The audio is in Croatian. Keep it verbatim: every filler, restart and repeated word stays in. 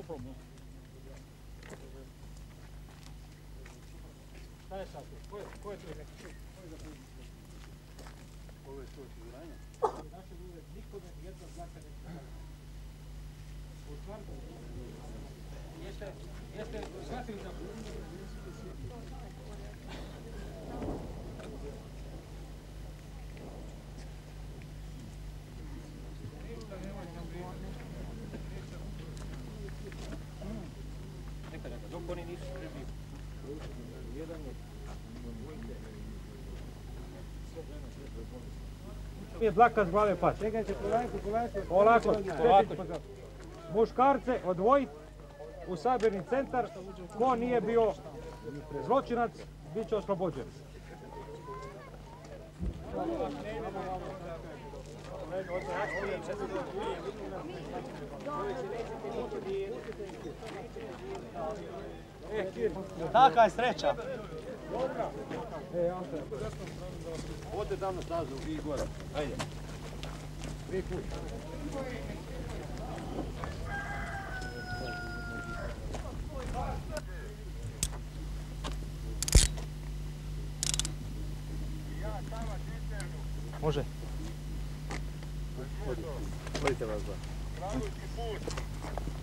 no problem. Šta je sad? Ko je, ko je tu neki? Ko je za primu? Ovo je to osiguranje? Naše ljude, nikome jedna znaka ne treba. U stvarku? Jeste, jeste shvatili da... Neka, neka, dok oni nisu spremni. Jedan je... Je dlaka s glave pas. Čekajte, polako, polako. Polako, polako. Muškarce odvojiti u sabirni centar. Ko nije bio zločinac, bit će oslobođen. Taka je sreća. Ode danas nazad i gore. Ajde. Tri put. Može. Vodite vas dva.